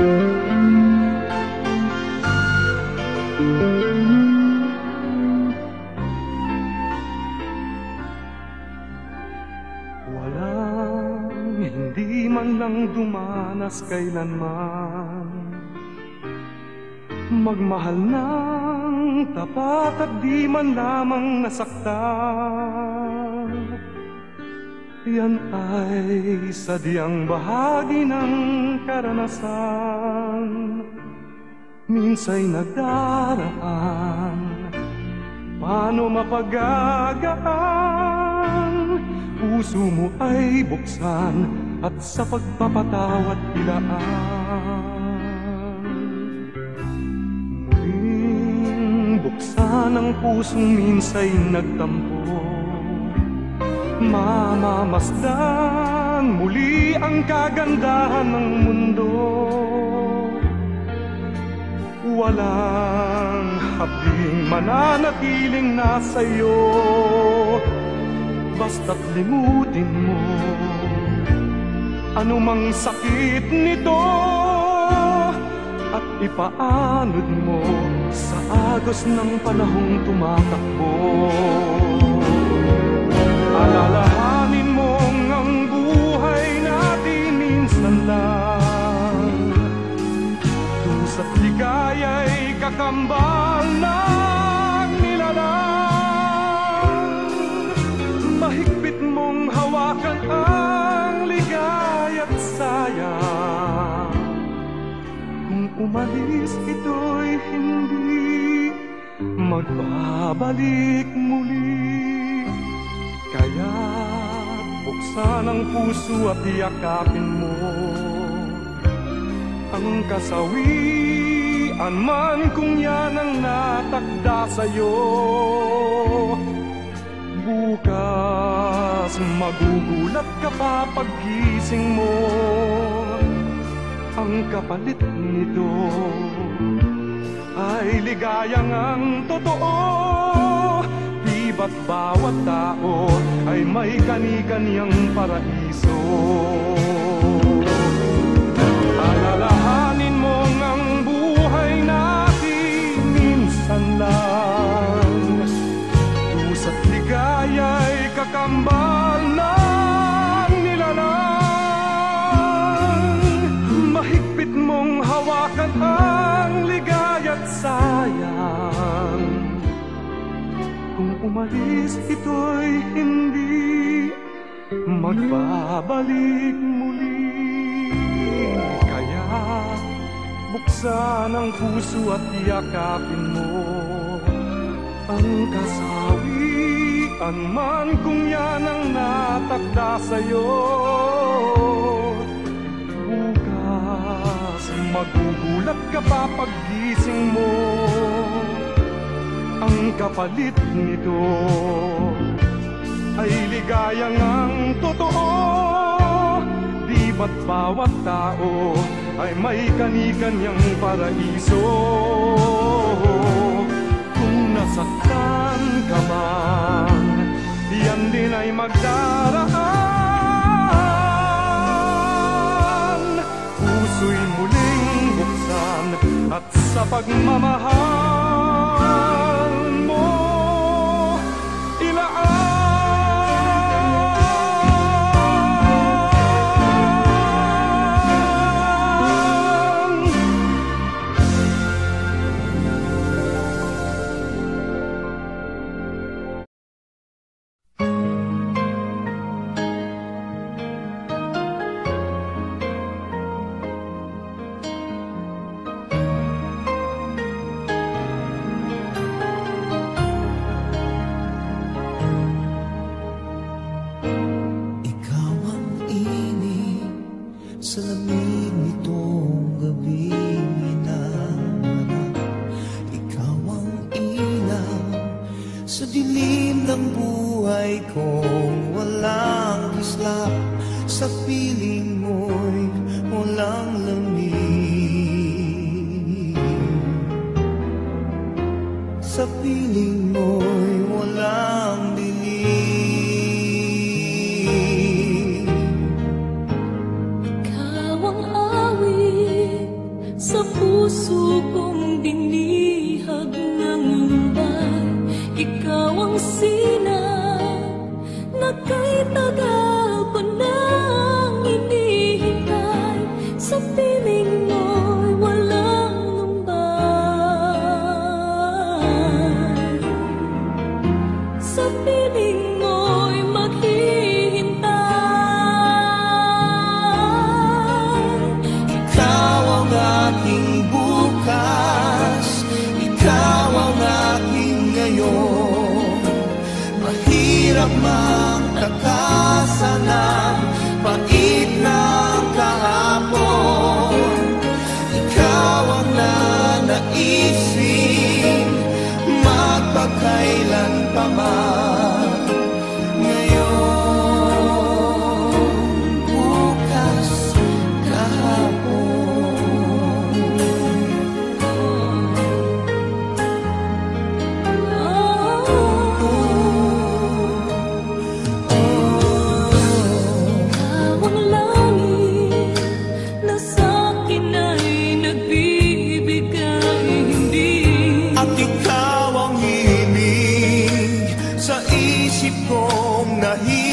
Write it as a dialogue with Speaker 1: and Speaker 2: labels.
Speaker 1: Hindi man lang dumanas kailanman magmahal ng tapat at di man lamang nasaktan. Yan ay sadyang bahagi ng karanasan, minsa'y nagdaraan. Paano mapagagaan? Puso mo ay buksan at sa pagpapatawad ilaan. Muling buksan ang pusong minsa'y nagtampo, mamamasdan muli ang kagandahan ng mundo. Walang habing mananatiling nasa iyo, basta't limutin mo anumang sakit nito at ipaanod mo sa agos ng panahong tumatakbo. Alalahanin mong ang buhay natin minsan lang, dusa't ligaya'y kakambal ng nilalang. Mahigpit mong hawakan ang ligaya't sayang, kung umalis ito'y hindi magbabalik muli. Kaya buksan ang puso at yakapin mo ang kasawian man kung yan ang natakda sa'yo. Bukas magugulat ka pa paggising mo, ang kapalit nito ay ligayang ang totoo. Di ba't bawat tao ay may kani-kaniyang paraiso? Alalahanin mong ang buhay natin minsan lang, dusa't ligaya'y kakambal ng nilalang. Mahigpit mong hawakan ang ligaya't sayang, kung umalis ito'y hindi magbabalik muli. Kaya buksan ang puso at yakapin mo ang kasawian man kung yan ang natakda sa'yo. Bukas magugulat ka pa paggising mo, ang kapalit nito ay ligayang ang totoo. Di ba't bawat tao ay may kani-kanyang paraiso? Kung nasaktan ka man, yan din ay magdaraan. Puso'y muling buksan at sa pagmamahal mo ilaan.
Speaker 2: ikaw ang sina na kay tagal ko nang hinihintay. Sa piling mo'y walang lumbay, sa piling mo'y maghihintay.
Speaker 3: Ikaw ang aking bukas, ikaw ang aking ngayon. Mahirap mang takasan ang pait ng kahapon. Ikaw ang nanaisin magpakailan pa man. Ngayon, bukas, kahapon.
Speaker 2: Ikaw ang langit na sa'kin ay nagbibigay himbing.
Speaker 3: At ikaw ang himig sa isip kong nahihintay.